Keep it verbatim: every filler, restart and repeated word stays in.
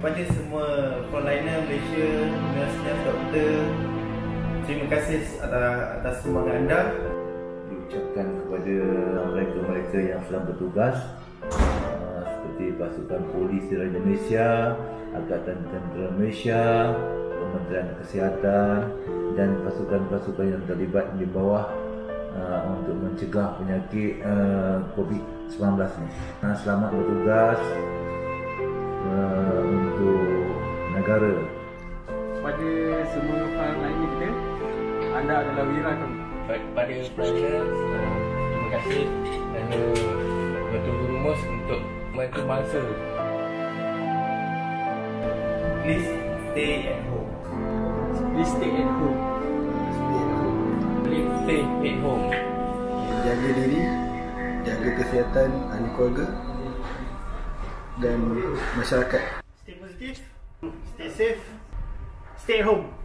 Kepada semua frontliner Malaysia, nurse-nurse, doktor, terima kasih atas, atas sumbangan anda. Diucapkan kepada mereka-mereka yang sedang bertugas uh, seperti pasukan polis di Malaysia, Angkatan Tentera Malaysia, Kementerian Kesihatan dan pasukan-pasukan yang terlibat di bawah uh, untuk mencegah penyakit uh, COVID sembilan belas ini. Uh, selamat bertugas uh, untuk negara. Kepada semua frontliner kita, anda adalah wira kami. Kepada frontliner, terima kasih kerana bertunggu rumus untuk membantu bangsa. Please stay at home. Please stay at home. Please stay at home. Jaga diri, jaga kesihatan ahli keluarga dan masyarakat. Stay positif, stay safe, stay at home.